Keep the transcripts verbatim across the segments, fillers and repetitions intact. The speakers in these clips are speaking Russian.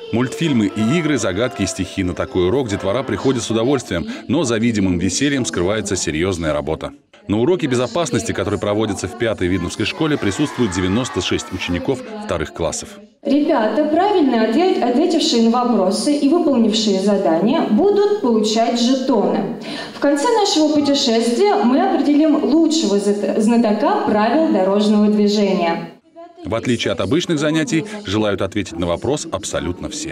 Мультфильмы и игры, загадки и стихи. На такой урок детвора приходит с удовольствием, но за видимым весельем скрывается серьезная работа. На уроке безопасности, который проводится в пятой Видновской школе, присутствует девяносто шесть учеников вторых классов. Ребята, правильно ответившие на вопросы и выполнившие задания, будут получать жетоны. В конце нашего путешествия мы определим лучшего знатока правил дорожного движения. В отличие от обычных занятий, желают ответить на вопрос абсолютно все.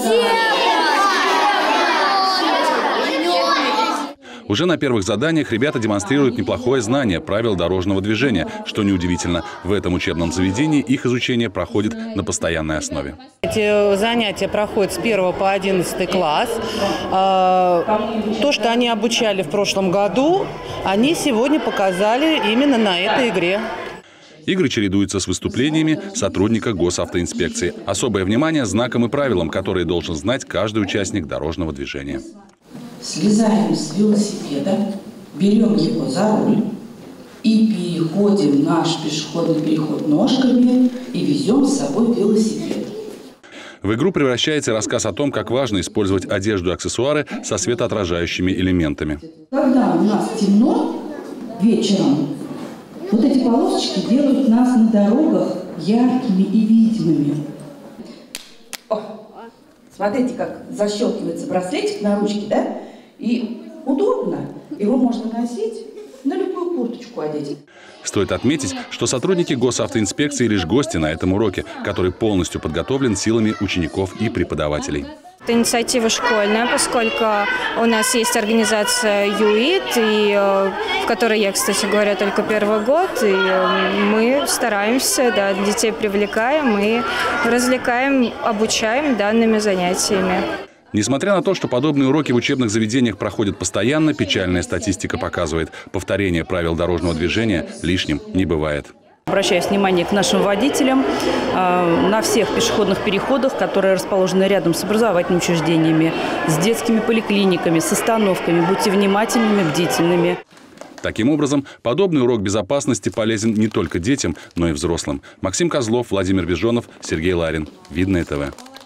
Уже на первых заданиях ребята демонстрируют неплохое знание правил дорожного движения. Что неудивительно, в этом учебном заведении их изучение проходит на постоянной основе. Эти занятия проходят с первого по одиннадцатый класс. То, что они обучали в прошлом году, они сегодня показали именно на этой игре. Игры чередуются с выступлениями сотрудника госавтоинспекции. Особое внимание знакам и правилам, которые должен знать каждый участник дорожного движения. Слезаем с велосипеда, берем его за руль и переходим наш пешеходный переход ножками и везем с собой велосипед. В игру превращается рассказ о том, как важно использовать одежду и аксессуары со светоотражающими элементами. Когда у нас темно вечером, вот эти полосочки делают нас на дорогах яркими и видимыми. О, смотрите, как защелкивается браслетик на ручке, да? И удобно. Его можно носить, на любую курточку одеть. Стоит отметить, что сотрудники госавтоинспекции лишь гости на этом уроке, который полностью подготовлен силами учеников и преподавателей. Это инициатива школьная, поскольку у нас есть организация ЮИТ, и, в которой я, кстати говоря, только первый год. И мы стараемся, да, детей привлекаем и развлекаем, обучаем данными занятиями. Несмотря на то, что подобные уроки в учебных заведениях проходят постоянно, печальная статистика показывает, повторение правил дорожного движения лишним не бывает. Обращаю внимание к нашим водителям э, на всех пешеходных переходах, которые расположены рядом с образовательными учреждениями, с детскими поликлиниками, с остановками. Будьте внимательными, бдительными. Таким образом, подобный урок безопасности полезен не только детям, но и взрослым. Максим Козлов, Владимир Бежонов, Сергей Ларин. Видное ТВ.